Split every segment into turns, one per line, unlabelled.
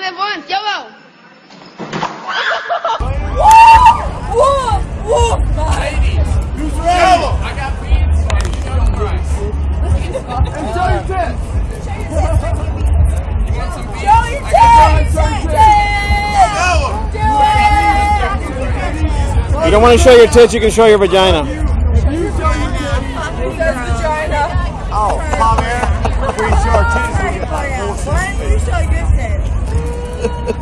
levante, eu.
I got beans. Show your tits. You want some beans?
Show your tits!
You don't want to show your tits, you can show your vagina.
Oh, come here. We show our titties.
Why don't you show your tits?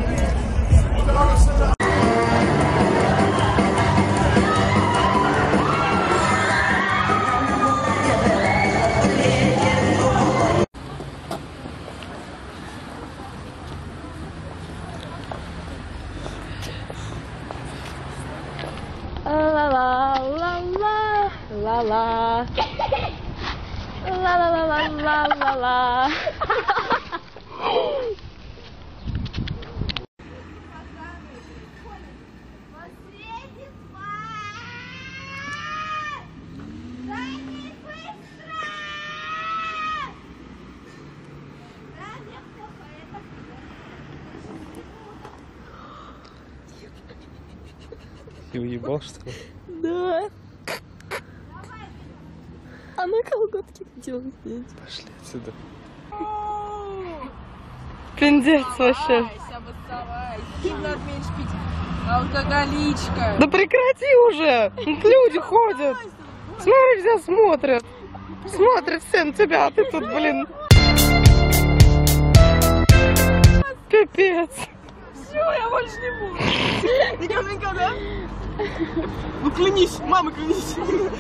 La la la la la la la la la la la la.
Ты уебал, что ли?
Да. Она колготки хотела снять.
Пошли отсюда.
Пиндец вообще.
Алкоголичка.
Да прекрати уже! Люди ходят. Смотри, все смотрят. Смотрят все на тебя, а ты тут, блин. Пипец.
Все, я больше не буду. Никогда. Ну клянись, мама, клянись.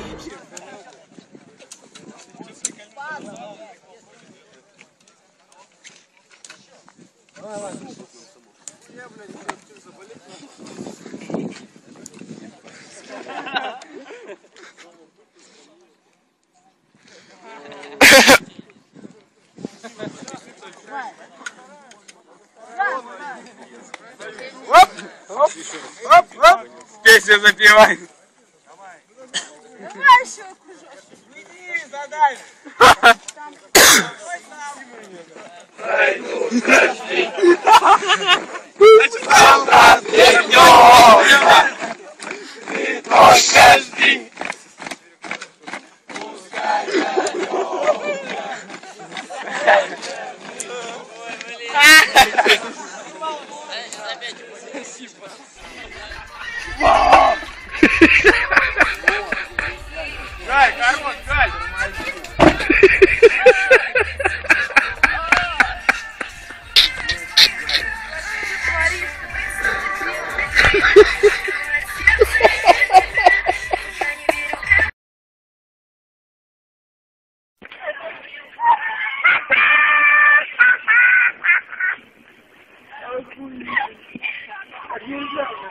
Песню запевай.
Давай еще кружочек.
Иди, задай.
Галь, корот, Галь.
Нельзя.